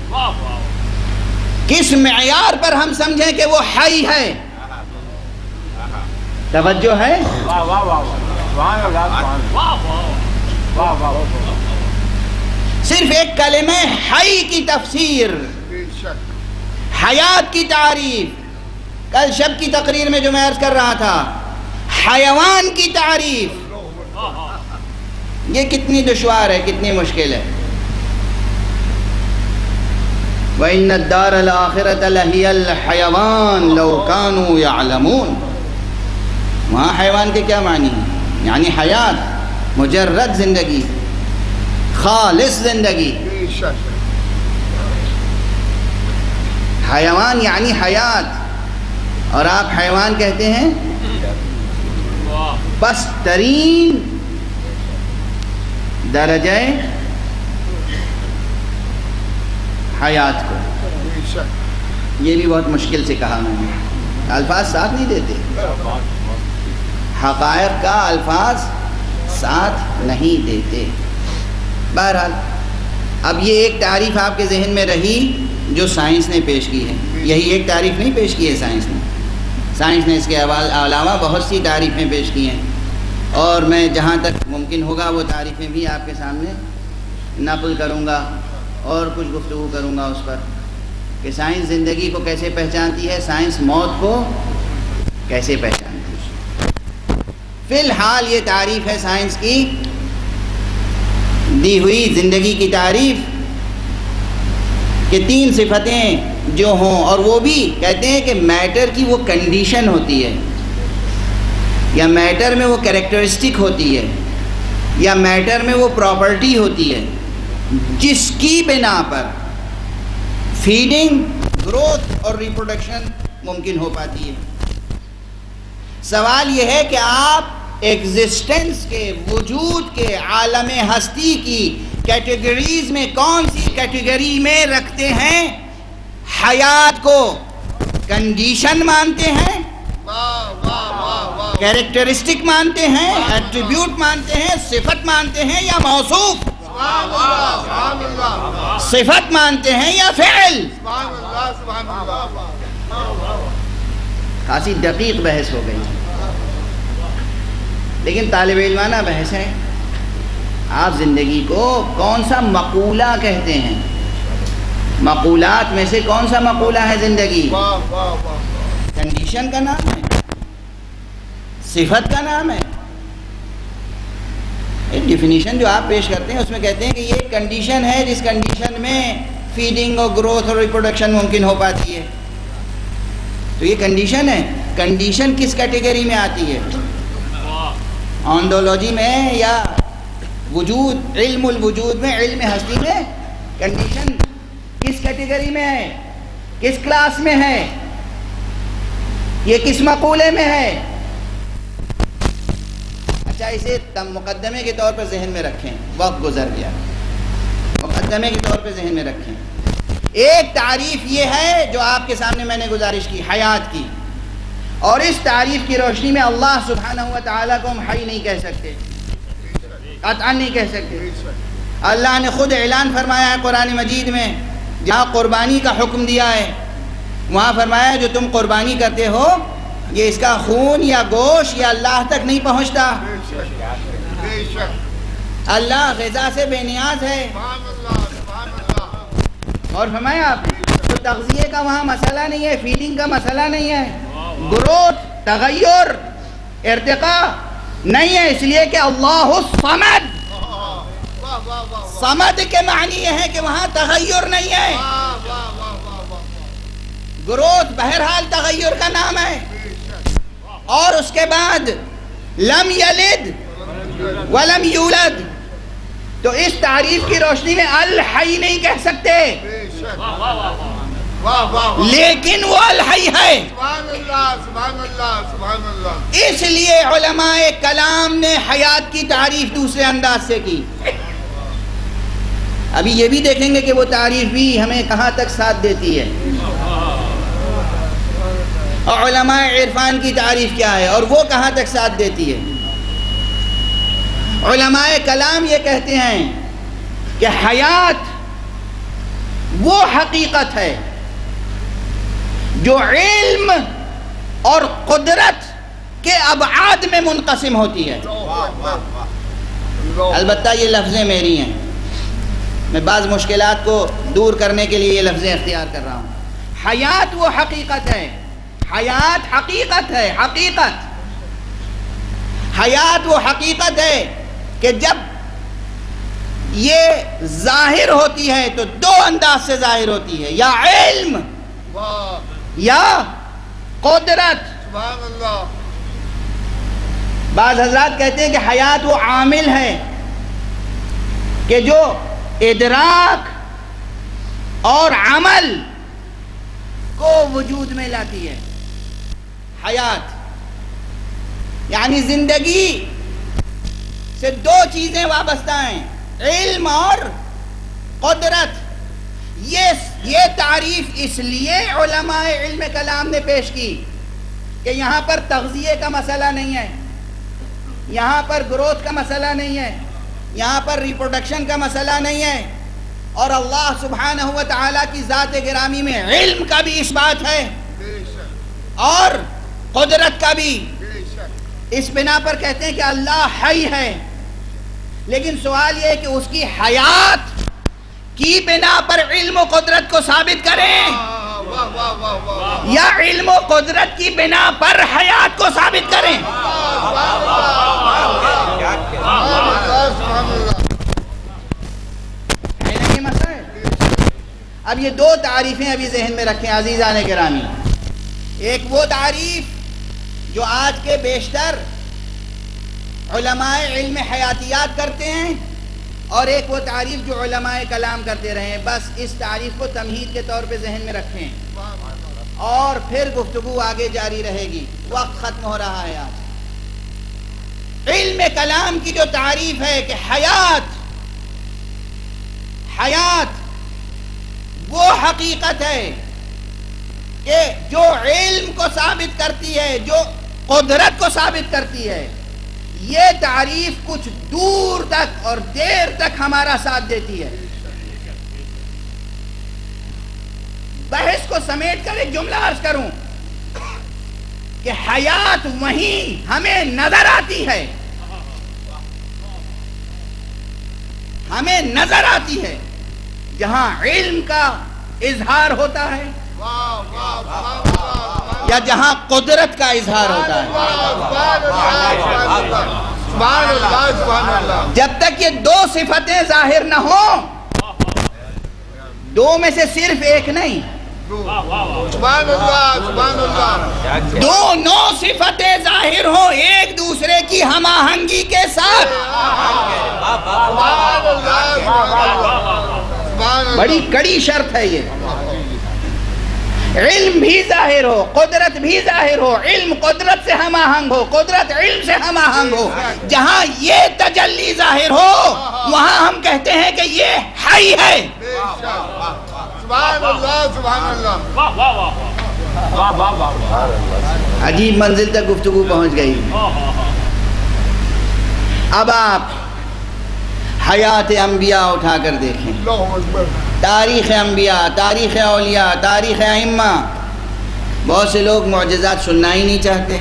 کس معیار پر ہم سمجھیں کہ وہ حی ہے؟ توجہ ہے؟ صرف ایک کلمہ حی کی تفسیر، حیات کی تعریف. کل شب کی تقریر میں جو میں عرض کر رہا تھا، حیوان کی تعریف، یہ کتنی دشوار ہے، کتنی مشکل ہے. وَإِنَّ الدَّارَ الْآخِرَةَ لَهِيَ الْحَيَوَانُ لَوْ كَانُوا يَعْلَمُونَ. وہاں حیوان کے کیا معنی ہیں؟ یعنی حیات، مجرد زندگی، خالص زندگی. حیوان یعنی حیات، اور آپ حیوان کہتے ہیں بس ترین درجہ حیات کو. یہ بھی بہت مشکل سے کہا میں نے، الفاظ ساتھ نہیں دیتے. حقائق کا الفاظ ساتھ نہیں دیتے. بہرحال اب یہ ایک تعریف آپ کے ذہن میں رہی جو سائنس نے پیش کی ہے. یہی ایک تعریف نہیں پیش کی ہے سائنس نے. سائنس نے اس کے علاوہ بہت سی تعریفیں پیش کی ہیں، اور میں جہاں تک ممکن ہوگا وہ تعریفیں بھی آپ کے سامنے نقل کروں گا اور کچھ گفتگو کروں گا اس پر کہ سائنس زندگی کو کیسے پہچانتی ہے، سائنس موت کو کیسے پہچانتی ہے. فی الحال یہ تعریف ہے سائنس کی دی ہوئی زندگی کی تعریف کہ تین صفتیں جو ہوں، اور وہ بھی کہتے ہیں کہ میٹر کی وہ کنڈیشن ہوتی ہے، یا میٹر میں وہ کریکٹرسٹک ہوتی ہے، یا میٹر میں وہ پراپرٹی ہوتی ہے جس کی بنا پر فیڈنگ، گروتھ اور ریپروڈکشن ممکن ہو پاتی ہے. سوال یہ ہے کہ آپ ایگزسٹنس کے، وجود کے، عالم ہستی کی کیٹیگریز میں کون سی کیٹیگری میں رکھتے ہیں؟ حیات کو کنڈیشن مانتے ہیں، کیریکٹرسٹک مانتے ہیں، ایٹریبیوٹ مانتے ہیں، صفت مانتے ہیں یا موصوف؟ صفت مانتے ہیں یا فعل؟ خاصی دقیق بحث ہو گئی، لیکن طالب علمانہ بحث ہے. آپ زندگی کو کون سا مقولہ کہتے ہیں؟ مقولات میں سے کون سا مقولہ ہے زندگی؟ کنڈیشن کا نام ہے، صفت کا نام ہے. ایک ڈیفینیشن جو آپ پیش کرتے ہیں اس میں کہتے ہیں کہ یہ ایک کنڈیشن ہے جس کنڈیشن میں فیڈنگ اور گروتھ اور ریپروڈکشن ممکن ہو پاتی ہے. تو یہ کنڈیشن ہے. کنڈیشن کس کیٹیگری میں آتی ہے؟ آنڈولوجی میں یا وجود، علم الوجود میں، علم ہستی میں کنڈیشن کس کیٹیگری میں ہے؟ کس کلاس میں ہے؟ یہ کس مقولے میں ہے؟ اچھا، اسے مقدمے کے طور پر ذہن میں رکھیں، وقت گزر گیا، مقدمے کے طور پر ذہن میں رکھیں. ایک تعریف یہ ہے جو آپ کے سامنے میں نے گزارش کی، حیات کی، اور اس تعریف کی روشنی میں اللہ سبحانہ و تعالیٰ کو ہم حی نہیں کہہ سکتے، قطعاً نہیں کہہ سکتے. اللہ نے خود اعلان فرمایا ہے قرآن مجید میں، جہاں قربانی کا حکم دیا ہے وہاں فرمایا جو تم قربانی کرتے ہو یہ اس کا خون یا گوشت یا اللہ تک نہیں پہنچتا. اللہ غذا سے بے نیاز ہے. اور فرمایا آپ تو تغذیے کا وہاں مسئلہ نہیں ہے، فیڈنگ کا مسئلہ نہیں ہے، گروتھ، تغیر، ارتقاء نہیں ہے، اس لیے کہ اللہ الصمد. صمد کے معنی یہ ہے کہ وہاں تغیر نہیں ہے. گروتھ بہرحال تغیر کا نام ہے. اور اس کے بعد لم یلد ولم یولد، تو اس تعریف کی روشنی میں الحی نہیں کہہ سکتے، لیکن وہ الحی ہے۔ سبحان اللہ سبحان اللہ سبحان اللہ۔ اس لیے علماء کلام نے حیات کی تعریف دوسرے انداز سے کی۔ ابھی یہ بھی دیکھیں گے کہ وہ تعریف بھی ہمیں کہاں تک ساتھ دیتی ہے، اور علماء عرفان کی تعریف کیا ہے اور وہ کہاں تک ساتھ دیتی ہے۔ علماء کلام یہ کہتے ہیں کہ حیات وہ حقیقت ہے جو علم اور قدرت کے ابعاد میں منقسم ہوتی ہے۔ البتہ یہ لفظیں میری ہیں، میں بعض مشکلات کو دور کرنے کے لیے یہ لفظیں اختیار کر رہا ہوں۔ حیات وہ حقیقت ہے، حیات حقیقت ہے، حقیقت حیات وہ حقیقت ہے کہ جب یہ ظاہر ہوتی ہے تو دو انداز سے ظاہر ہوتی ہے، یا علم یا قدرت۔ سبحان اللہ۔ بعض حضرات کہتے ہیں کہ حیات وہ عامل ہے کہ جو ادراک اور عمل کو وجود میں لاتی ہے۔ حیات یعنی زندگی سے دو چیزیں وابستہ ہیں، علم اور قدرت۔ یہ یہ تعریف اس لیے علماء علم کلام نے پیش کی کہ یہاں پر تغذیے کا مسئلہ نہیں ہے، یہاں پر گروتھ کا مسئلہ نہیں ہے، یہاں پر ریپروڈکشن کا مسئلہ نہیں ہے، اور اللہ سبحانہ و تعالیٰ کی ذات گرامی میں علم کا بھی اس بات ہے اور قدرت کا بھی۔ اس بنا پر کہتے ہیں کہ اللہ حی ہے، لیکن سوال یہ ہے کہ اس کی حیات کی بنا پر علم و قدرت کو ثابت کریں یا علم و قدرت کی بنا پر حیات کو ثابت کریں۔ اب یہ دو تعریفیں ابھی ذہن میں رکھیں عزیزان گرامی۔ ایک وہ تعریف جو آج کے بیشتر علماء علم حیاتیات کرتے ہیں، اور ایک وہ تعریف جو علماء کلام کرتے رہے ہیں۔ بس اس تعریف کو تمہید کے طور پہ ذہن میں رکھیں، اور پھر گفتگو آگے جاری رہے گی، وقت ختم ہو رہا ہے آج۔ علم کلام کی جو تعریف ہے کہ حیات حیات وہ حقیقت ہے کہ جو علم کو ثابت کرتی ہے، جو قدرت کو ثابت کرتی ہے، یہ تعریف کچھ دور تک اور دیر تک ہمارا ساتھ دیتی ہے۔ بحث کو سمیٹ کر ایک جملہ عرض کروں کہ حیات وہیں ہمیں نظر آتی ہے، ہمیں نظر آتی ہے جہاں علم کا اظہار ہوتا ہے یا جہاں قدرت کا اظہار ہوتا ہے۔ جب تک یہ دو صفتیں ظاہر نہ ہوں، دو میں سے صرف ایک نہیں، دونوں صفتیں ظاہر ہوں ایک دوسرے کی ہم آہنگی کے ساتھ، بڑی کڑی شرط ہے یہ۔ علم بھی ظاہر ہو، قدرت بھی ظاہر ہو، علم قدرت سے ہم آہنگ ہو، قدرت علم سے ہم آہنگ ہو، جہاں یہ تجلی ظاہر ہو وہاں ہم کہتے ہیں کہ یہ حی ہے۔ سبحان اللہ سبحان اللہ۔ عجیب منزل تک گفتگو پہنچ گئی۔ اب آپ حیات انبیاء اٹھا کر دیکھیں، تاریخ انبیاء، تاریخ اولیاء، تاریخ ائمہ۔ بہت سے لوگ معجزات سننا ہی نہیں چاہتے،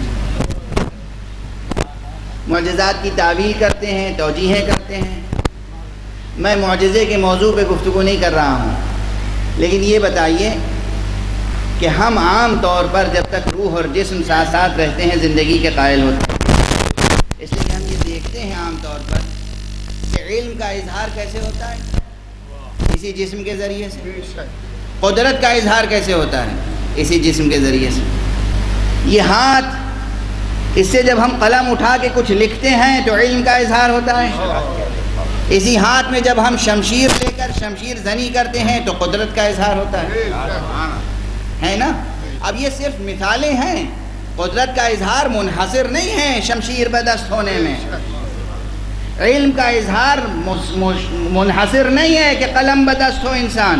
معجزات کی تعویل کرتے ہیں، توجیہیں کرتے ہیں۔ میں معجزے کے موضوع پہ گفتگو نہیں کر رہا ہوں، لیکن یہ بتائیے کہ ہم عام طور پر جب تک روح اور جسم ساتھ ساتھ رہتے ہیں زندگی کے قائل ہوتے ہیں، اس لیے ہم یہ دیکھتے ہیں عام طور پر کہ علم کا اظہار کیسے ہوتا ہے، اسی جسم کے ذریعے سے۔ قدرت کا اظہار کیسے ہوتا ہے، اسی جسم کے ذریعے سے۔ یہ ہاتھ اس سے جب ہم قلم اٹھا کے کچھ لکھتے ہیں تو علم کا اظہار ہوتا ہے. اسی ہاتھ میں جب ہم شمشیر لے کر شمشیر زنی کرتے ہیں تو قدرت کا اظہار ہوتا ہے ہے نا. اب یہ صرف مثالیں ہیں، قدرت کا اظہار منحصر نہیں ہے شمشیر بدست ہونے میں. علم کا اظہار منحصر نہیں ہے کہ قلم بدست ہو انسان.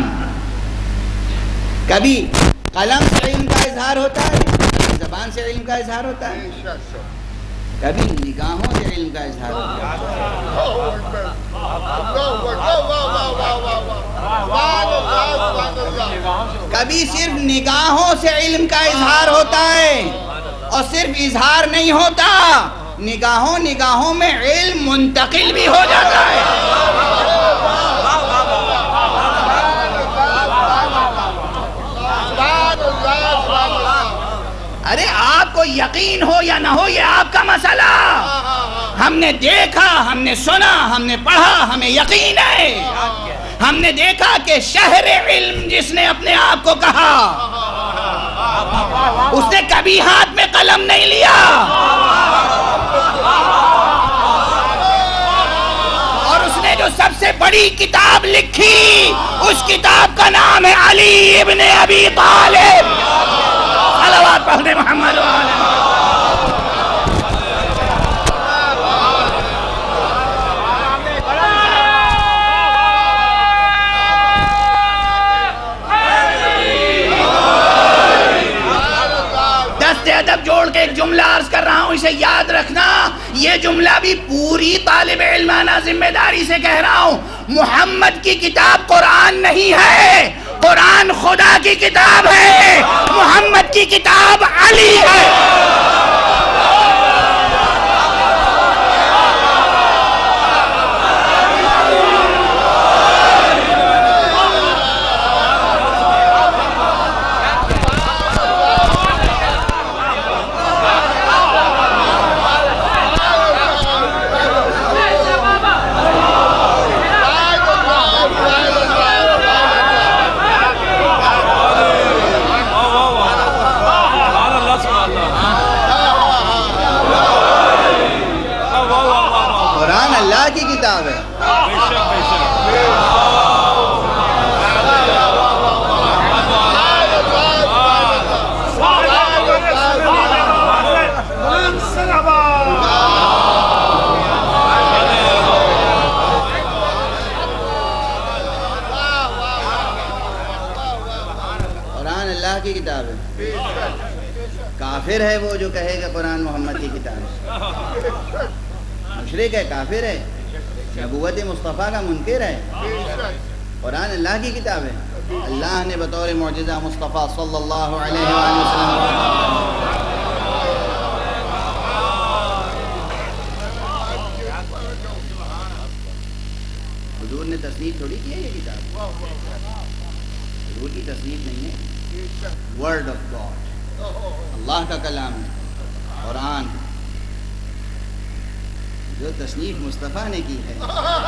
کبھی قلم سے علم کا اظہار ہوتا ہے، زبان سے علم کا اظہار ہوتا ہے، کبھی نگاہوں سے علم کا اظہار ہوتا ہے. کبھی صرف نگاہوں سے علم کا اظہار ہوتا ہے، اور صرف اظہار نہیں ہوتا، نگاہوں نگاہوں میں علم منتقل بھی ہو جاتا ہے. ارے آپ کو یقین ہو یا نہ ہو یہ آپ کا مسئلہ. ہم نے دیکھا، ہم نے سنا، ہم نے پڑھا، ہمیں یقین ہے. ہم نے دیکھا کہ شہر علم جس نے اپنے آپ کو کہا، اس نے کبھی ہاتھ میں قلم نہیں لیا، اور اس نے جو سب سے بڑی کتاب لکھی اس کتاب کا نام ہے علی ابن ابی طالب. صلوات پڑھنے محمد وآلہ. دست ادب جوڑ کے ایک جملہ عرض کر رہا ہوں، اسے یاد رکھنا. یہ جملہ بھی پوری طالب علمانہ ذمہ داری سے کہہ رہا ہوں. محمد کی کتاب قرآن نہیں ہے، قرآن خدا کی کتاب ہے، محمد کی کتاب علی ہے. کافر ہے وہ جو کہے کہ قرآن محمد کی کتاب ہے. مشرک ہے، کافر ہے، نبوت مصطفیٰ کا منکر ہے. قرآن اللہ کی کتاب ہے. اللہ نے بطور معجزہ مصطفیٰ صلی اللہ علیہ وآلہ وسلم حضور نے تصنیف تھوڑی کی ہے یہ کتاب. حضور کی تصنیف نہیں ہے، ورڈ آف گاڈ، اللہ کا کلام ہے قرآن. جو تصنیف مصطفیٰ نے کی ہے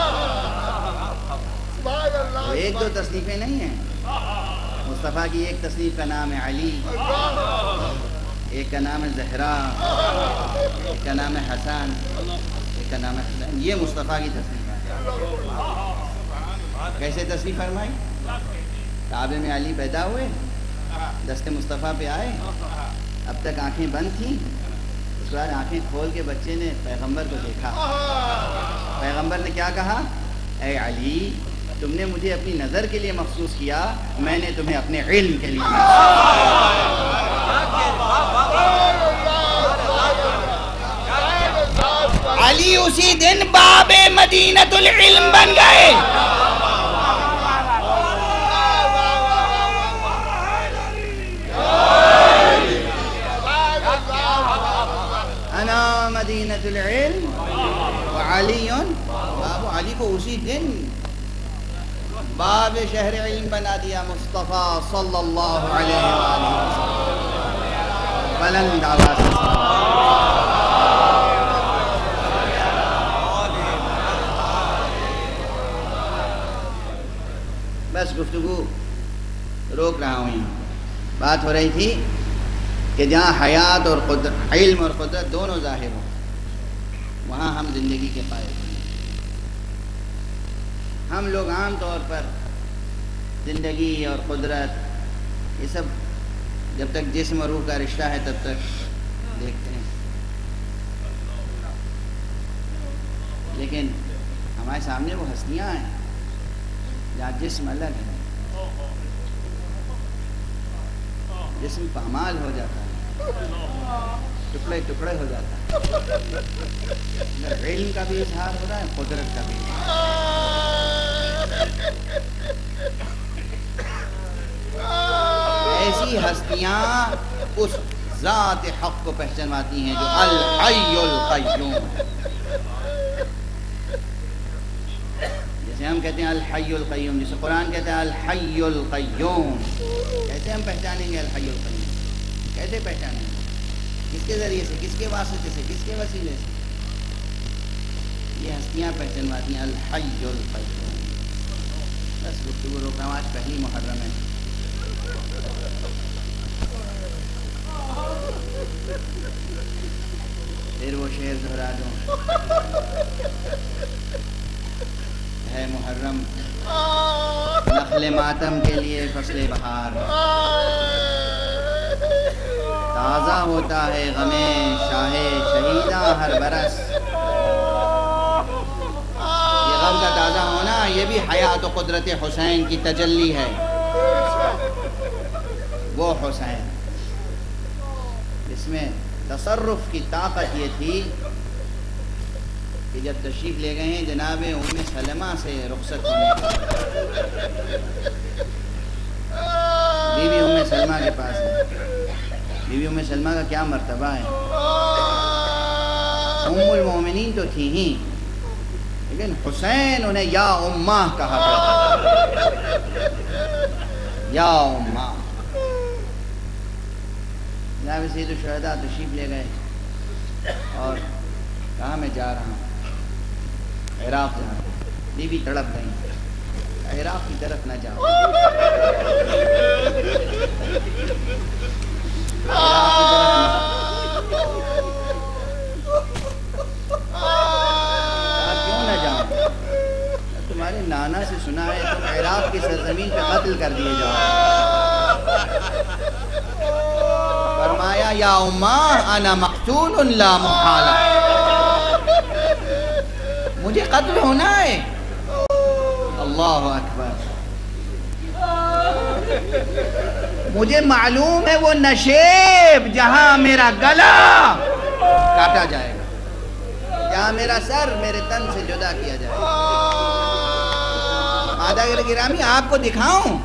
وہ ایک دو تصنیفیں نہیں ہیں. مصطفیٰ کی ایک تصنیف کا نام ہے علی، ایک کا نام ہے زہرا، ایک کا نام ہے حسن، ایک کا نام ہے حسین. یہ مصطفیٰ کی تصنیف ہے. کیسے تصنیف فرمائی؟ کعبے میں علی پیدا ہوئے، دست مصطفیٰ پہ آئے، اب تک آنکھیں بند تھیں، اس کے بعد آنکھیں کھول کے بچے نے پیغمبر کو دیکھا. پیغمبر نے کیا کہا؟ اے علی، تم نے مجھے اپنی نظر کے لیے مخصوص کیا، میں نے تمہیں اپنے علم کے لیے علی اسی دن باب مدینۃ العلم بن گئے. انا مدینۃ العلم وعلی، باب علی کو اسی دن باب شہر علم بنا دیا مصطفیٰ صلی اللہ علیہ وآلہ وسلم. بلند آواز بس گفتگو روک رہا ہوں. یہاں بات ہو رہی تھی کہ جہاں حیات اور قدرت، علم اور قدرت دونوں ظاہر ہوں، وہاں ہم زندگی کے قائل ہیں۔ ہم لوگ عام طور پر زندگی اور قدرت یہ سب جب تک جسم اور روح کا رشتہ ہے تب تک دیکھتے ہیں، لیکن ہمارے سامنے وہ ہستیاں ہیں جہاں جسم الگ ہے، جسم پامال ہو جاتا ہے، ٹکڑے ٹکڑے ہو جاتا ہے، علم کا بھی اظہار ہو رہا ہے، قدرت کا بھی۔ ایسی ہستیاں اس ذات حق کو پہچانواتی ہیں جو الحی القیوم ہے۔ جیسے ہم کہتے ہیں الحی القیوم، جسے قرآن کہتا ہے الحی القیوم، کیسے ہم پہچانیں گے الحی القیوم؟ کیسے پہچانیں گے؟ کس کے ذریعے سے، کس کے واسطے سے، کس کے وسیلے سے؟ یہ ہستیاں پہچانواتی ہیں الحی القیوم۔ بس گفتگو روک رہا ہوں، آج پہلی محرم ہے۔ پھر وہ شعر دہرا دوں، ہے محرم نخل ماتم کے لیے فصل بہار، تازہ ہوتا ہے غم شاہ شہیداں ہر برس۔ یہ غم کا تازہ ہونا یہ بھی حیات و قدرت حسین کی تجلی ہے۔ وہ حسین اس میں تصرف کی طاقت یہ تھی کہ جب تشریف لے گئے ہیں جناب ام سلمہ سے رخصت ہونے کا، بی بی ام سلمہ کے پاس ہے۔ بی بی ام سلمہ کا کیا مرتبہ ہے؟ ام المومنین تو تھی ہی، لیکن حسین انہیں یا امہ کہا کرتا، یا امہ۔ جناب سید الشہداء تشریف لے گئے اور کہا میں جا رہا ہوں عراق جا رہا ہوں۔ بی بی تڑپ گئی، عراق کی طرف نہ جاؤ، کیوں نہ جاؤں؟ تمہارے نانا سے سنا ہے تم عراق کی سرزمین پہ قتل کر دیے جاؤ۔ فرمایا یا امہ انا مقتول لا محالہ، مجھے قتل ہونا ہے۔ اللہ اکبر، مجھے معلوم ہے وہ نشیب جہاں میرا گلا کاٹا جائے گا، جہاں میرا سر میرے تن سے جدا کیا جائے گا۔ مادہ گرامی آپ کو دکھاؤں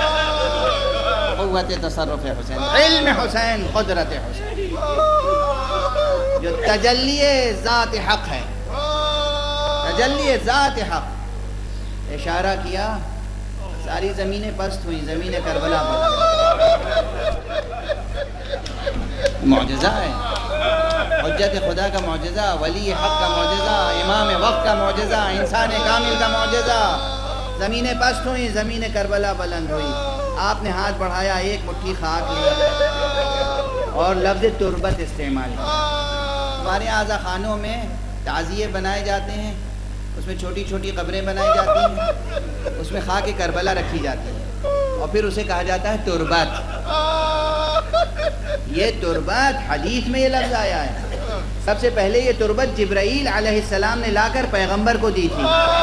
قوت تصرف حسین، علم حسین، قدرت حسین، جو تجلی ذات حق ہے، تجلی ذات حق۔ اشارہ کیا، ساری زمینیں پست ہوئی، زمین کربلا پر۔ معجزہ ہے، حجت خدا کا معجزہ، ولی حق کا معجزہ، امام وقت کا معجزہ، انسان کامل کا معجزہ۔ زمینیں پست ہوئی، زمین کربلا بلند ہوئی۔ آپ نے ہاتھ بڑھایا، ایک مٹھی خاک لی اور لفظ تربت استعمال کیا۔ ہمارے اعضا خانوں میں تعزیے بنائے جاتے ہیں، اس میں چھوٹی چھوٹی قبریں بنائی جاتی ہیں، اس میں خاک کربلا رکھی جاتی ہے اور پھر اسے کہا جاتا ہے تربت۔ یہ تربت حدیث میں یہ لفظ آیا ہے۔ سب سے پہلے یہ تربت جبرائیل علیہ السلام نے لا کر پیغمبر کو دی تھی۔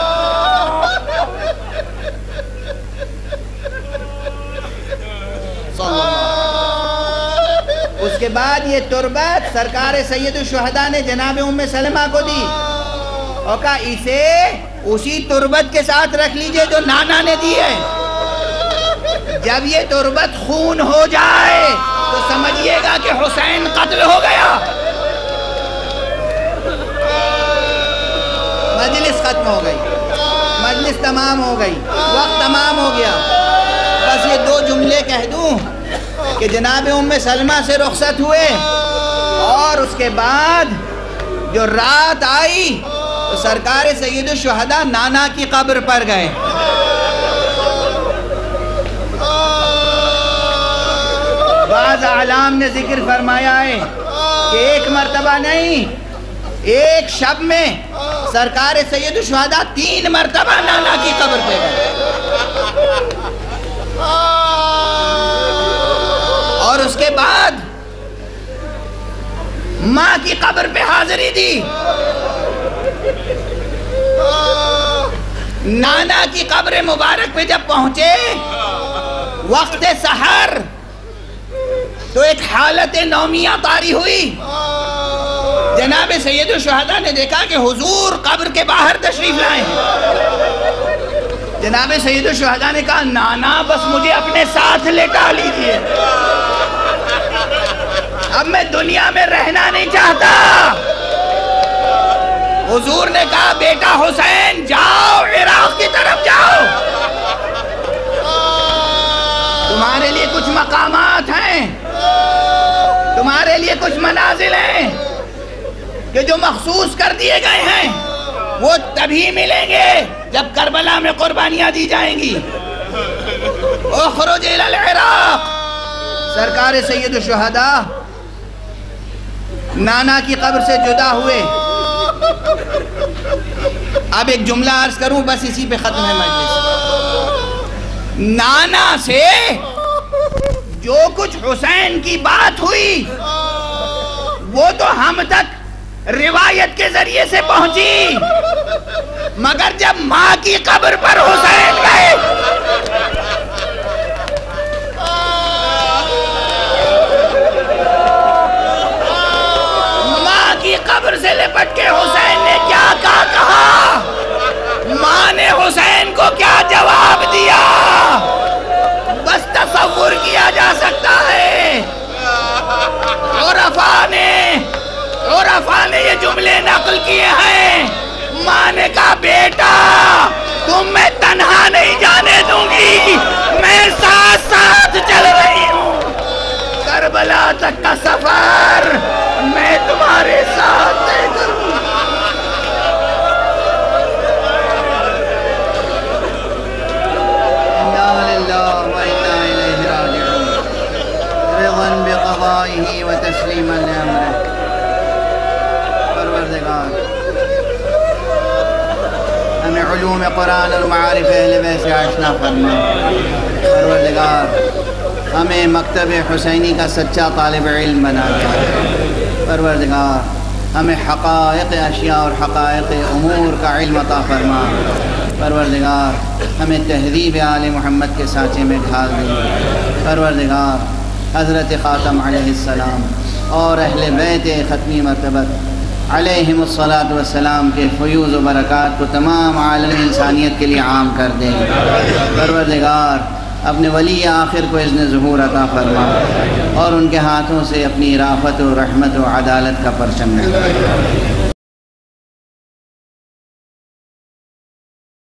اس کے بعد یہ تربت سرکار سید الشہداء نے جناب ام سلمہ کو دی اور کہا اسے اسی تربت کے ساتھ رکھ لیجئے جو نانا نے دی ہے۔ جب یہ تربت خون ہو جائے تو سمجھیے گا کہ حسین قتل ہو گیا۔ مجلس ختم ہو گئی، مجلس تمام ہو گئی، وقت تمام ہو گیا۔ بس یہ دو جملے کہہ دوں کہ جناب ام سلمہ سے رخصت ہوئے اور اس کے بعد جو رات آئی تو سرکار سید الشہداء نانا کی قبر پر گئے۔ بعض اعلام نے ذکر فرمایا ہے کہ ایک مرتبہ نہیں، ایک شب میں سرکار سید الشہداء تین مرتبہ نانا کی قبر پہ گئے اور اس کے بعد ماں کی قبر پہ حاضری دی۔ نانا کی قبر مبارک پہ جب پہنچے وقت سحر تو ایک حالت نومیہ طاری ہوئی۔ جناب سید الشہداء نے دیکھا کہ حضور قبر کے باہر تشریف لائے ہیں۔ جناب سید الشہداء نے کہا نانا بس مجھے اپنے ساتھ لٹا لیجئے، اب میں دنیا میں رہنا نہیں چاہتا۔ حضور نے کہا بیٹا حسین جاؤ عراق کی طرف جاؤ، تمہارے لیے کچھ مقامات ہیں، تمہارے لیے کچھ منازل ہیں کہ جو مخصوص کر دیے گئے ہیں، وہ تبھی ملیں گے جب کربلا میں قربانیاں دی جائیں گی۔ اخرج الی العراق۔ سرکار سید الشہداء نانا کی قبر سے جدا ہوئے۔ اب ایک جملہ عرض کروں بس اسی پہ ختم ہے مجلس۔ نانا سے جو کچھ حسین کی بات ہوئی وہ تو ہم تک روایت کے ذریعے سے پہنچی، مگر جب ماں کی قبر پر حسین گئے ماں کی قبر سے لپٹ کے حسین نے کیا کہا کہا ماں نے حسین کو کیا جواب دیا بس تصور کیا جا سکتا ہے۔ عرفاء نے عرفاء نے یہ جملے نقل کیے ہیں۔ ماں نے کہا بیٹا تم میں تنہا نہیں جانے دوں گی، میں ساتھ ساتھ چل رہی ہوں، کربلا تک کا سفر میں تمہارے ساتھ طے کروں۔ وتسلیما لامرہ۔ پروردگار ہمیں علوم قرآن اور معارف اہل بیت سے آشنا فرما۔ پروردگار ہمیں مکتب حسینی کا سچا طالب علم بنا دے۔ پروردگار ہمیں حقائق اشیاء اور حقائق امور کا علم عطا فرما۔ پروردگار ہمیں تہذیب آل محمد کے سانچے میں ڈھال دے۔ پروردگار حضرت خاتم علیہ السلام اور اہل بیت ختمی مرتبت علیہم الصلاۃ والسلام کے فیوز و برکات کو تمام عالم انسانیت کے لیے عام کر دے۔ پروردگار اپنے ولی آخر کو اذن ظہور عطا فرما اور ان کے ہاتھوں سے اپنی رافت و رحمت و عدالت کا پرچم لگا۔